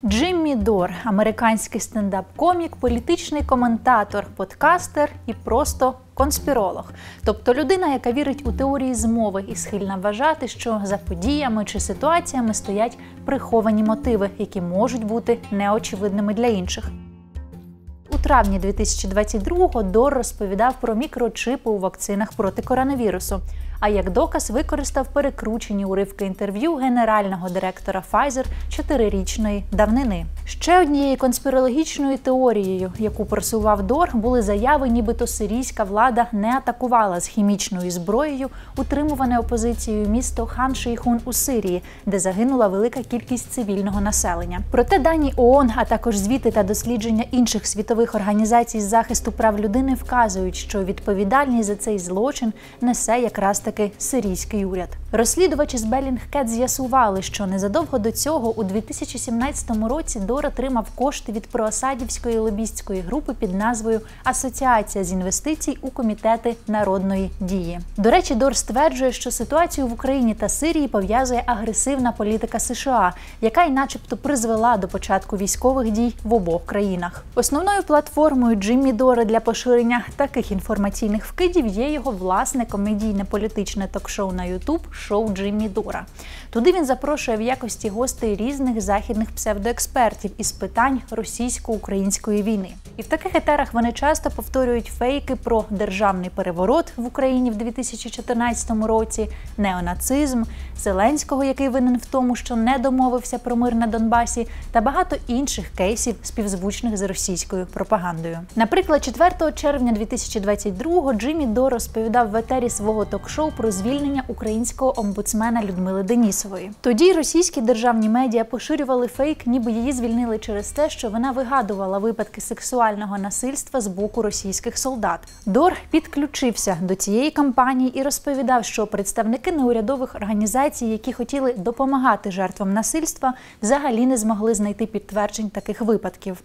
Джиммі Дор – американський стендап-комік, політичний коментатор, подкастер і просто конспіролог. Тобто людина, яка вірить у теорії змови і схильна вважати, що за подіями чи ситуаціями стоять приховані мотиви, які можуть бути неочевидними для інших. У травні 2022-го Дор розповідав про мікрочипи у вакцинах проти коронавірусу, а як доказ використав перекручені уривки інтерв'ю генерального директора Pfizer 4-річної давнини. Ще однією конспірологічною теорією, яку просував Дор, були заяви, нібито сирійська влада не атакувала з хімічною зброєю утримуване опозицією місто Хан-Шейхун у Сирії, де загинула велика кількість цивільного населення. Проте дані ООН, а також звіти та дослідження інших світових організацій з захисту прав людини вказують, що відповідальність за цей злочин несе якраз таки сирійський уряд. Розслідувачі з Bellingcat з'ясували, що незадовго до цього, у 2017 році, Дор отримав кошти від проасадівської лобістської групи під назвою «Асоціація з інвестицій у комітети народної дії». До речі, Дор стверджує, що ситуацію в Україні та Сирії пов'язує агресивна політика США, яка й начебто призвела до початку військових дій в обох країнах. Основною платформою Джиммі Дора для поширення таких інформаційних вкидів є його власне комедійне політичне ток-шоу на YouTube «Шоу Джиммі Дора». Туди він запрошує в якості гостей різних західних псевдоекспертів із питань російсько-української війни. І в таких етерах вони часто повторюють фейки про державний переворот в Україні в 2014 році, неонацизм, Зеленського, який винен в тому, що не домовився про мир на Донбасі, та багато інших кейсів, співзвучних з російською пропагандою. Наприклад, 4 червня 2022-го Джиммі Дор розповідав в етері свого ток-шоу про звільнення українського омбудсмена Людмили Денісової. Тоді російські державні медіа поширювали фейк, ніби її звільнили через те, що вона вигадувала випадки сексуального насильства з боку російських солдат. Дор підключився до цієї кампанії і розповідав, що представники неурядових організацій, які хотіли допомагати жертвам насильства, взагалі не змогли знайти підтверджень таких випадків.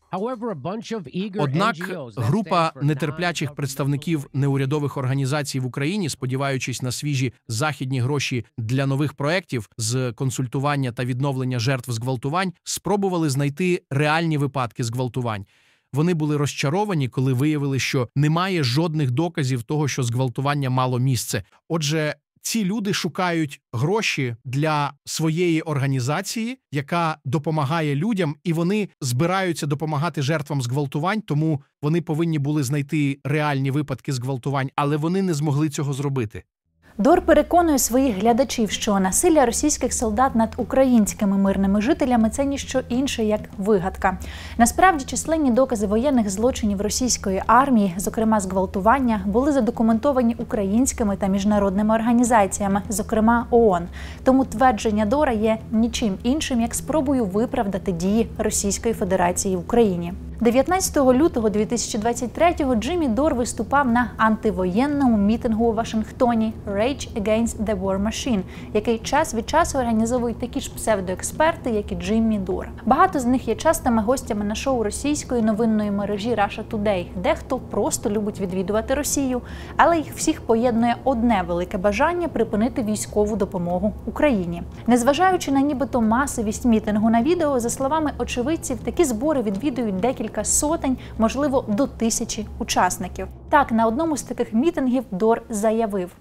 Однак група нетерплячих представників неурядових організацій в Україні, сподіваючись на свіжі західні гроші для нових проєктів з консультування та відновлення жертв зґвалтувань, спробували знайти реальні випадки зґвалтувань. Вони були розчаровані, коли виявили, що немає жодних доказів того, що зґвалтування мало місце. Отже, ці люди шукають гроші для своєї організації, яка допомагає людям, і вони збираються допомагати жертвам зґвалтувань, тому вони повинні були знайти реальні випадки зґвалтувань, але вони не змогли цього зробити. Дор переконує своїх глядачів, що насилля російських солдат над українськими мирними жителями – це ніщо інше, як вигадка. Насправді, численні докази воєнних злочинів російської армії, зокрема зґвалтування, були задокументовані українськими та міжнародними організаціями, зокрема ООН. Тому твердження Дора є нічим іншим, як спробою виправдати дії Російської Федерації в Україні. 19 лютого 2023-го Джиммі Дор виступав на антивоєнному мітингу у Вашингтоні «Rage Against the War Machine», який час від часу організовують такі ж псевдоексперти, як і Джиммі Дор. Багато з них є частими гостями на шоу російської новинної мережі Russia Today. Дехто просто любить відвідувати Росію, але їх всіх поєднує одне велике бажання припинити військову допомогу Україні. Незважаючи на нібито масовість мітингу на відео, за словами очевидців, такі збори відвідують декілька сотень, можливо, до 1000 учасників. Так, на одному з таких мітингів Дор заявив: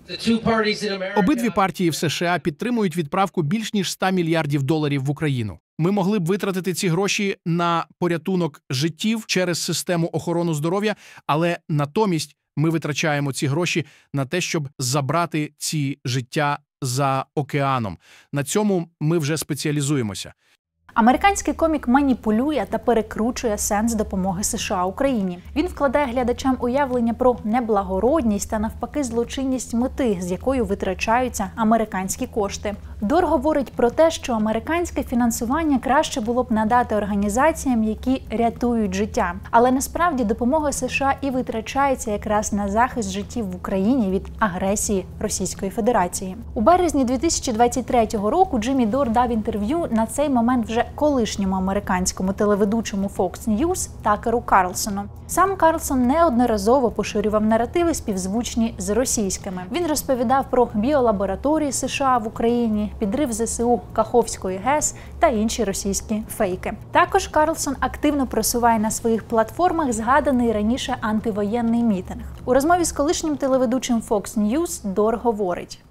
Обидві партії в США підтримують відправку більш ніж $100 мільярдів в Україну. Ми могли б витратити ці гроші на порятунок життів через систему охорони здоров'я, але натомість ми витрачаємо ці гроші на те, щоб забрати ці життя за океаном. На цьому ми вже спеціалізуємося. Американський комік маніпулює та перекручує сенс допомоги США Україні. Він вкладає глядачам уявлення про неблагородність та навпаки злочинність мети, з якою витрачаються американські кошти. Дор говорить про те, що американське фінансування краще було б надати організаціям, які рятують життя. Але насправді допомога США і витрачається якраз на захист життів в Україні від агресії Російської Федерації. У березні 2023 року Джиммі Дор дав інтерв'ю, на цей момент вже каже колишньому американському телеведучому Fox News Такеру Карлсону. Сам Карлсон неодноразово поширював наративи, співзвучні з російськими. Він розповідав про біолабораторії США в Україні, підрив ЗСУ Каховської ГЕС та інші російські фейки. Також Карлсон активно просуває на своїх платформах згаданий раніше антивоєнний мітинг. У розмові з колишнім телеведучим Fox News Дор говорить: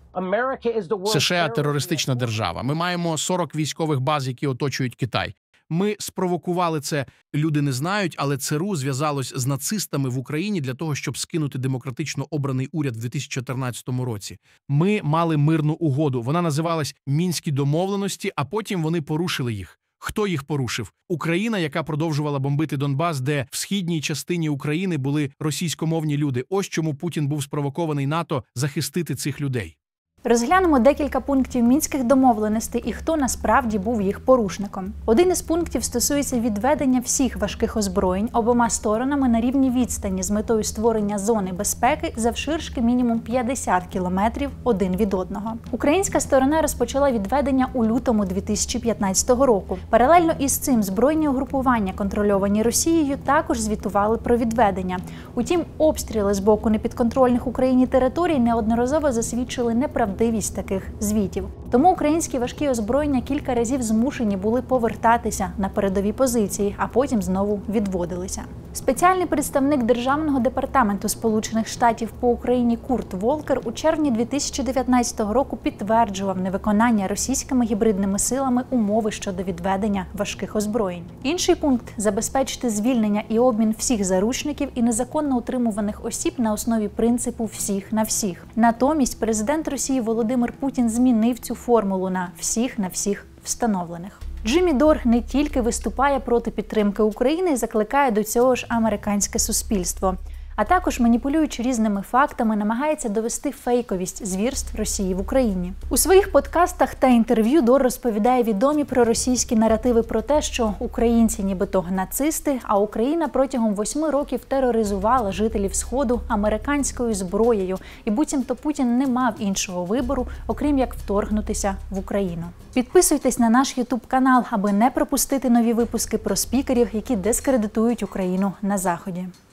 США – терористична держава. Ми маємо 40 військових баз, які оточують Китай. Ми спровокували це, люди не знають, але ЦРУ зв'язалось з нацистами в Україні для того, щоб скинути демократично обраний уряд в 2014 році. Ми мали мирну угоду, вона називалась «Мінські домовленості», а потім вони порушили їх. Хто їх порушив? Україна, яка продовжувала бомбити Донбас, де в східній частині України були російськомовні люди. Ось чому Путін був спровокований НАТО захистити цих людей. Розглянемо декілька пунктів мінських домовленостей і хто насправді був їх порушником. Один із пунктів стосується відведення всіх важких озброєнь обома сторонами на рівній відстані з метою створення зони безпеки завширшки мінімум 50 кілометрів один від одного. Українська сторона розпочала відведення у лютому 2015 року. Паралельно із цим збройні угрупування, контрольовані Росією, також звітували про відведення. Утім, обстріли з боку непідконтрольних Україні територій неодноразово засвідчили неправдивість таких звітів. Тому українські важкі озброєння кілька разів змушені були повертатися на передові позиції, а потім знову відводилися. Спеціальний представник Державного департаменту Сполучених Штатів по Україні Курт Волкер у червні 2019 року підтверджував невиконання російськими гібридними силами умови щодо відведення важких озброєнь. Інший пункт – забезпечити звільнення і обмін всіх заручників і незаконно утримуваних осіб на основі принципу «всіх на всіх». Натомість президент Росії Володимир Путін змінив цю формулу на «всіх на всіх встановлених». Джиммі Дор не тільки виступає проти підтримки України і закликає до цього ж американське суспільство, а також, маніпулюючи різними фактами, намагається довести фейковість звірств Росії в Україні. У своїх подкастах та інтерв'ю Дор розповідає відомі проросійські наративи про те, що українці нібито нацисти, а Україна протягом 8 років тероризувала жителів Сходу американською зброєю, і буцімто Путін не мав іншого вибору, окрім як вторгнутися в Україну. Підписуйтесь на наш YouTube-канал, аби не пропустити нові випуски про спікерів, які дискредитують Україну на Заході.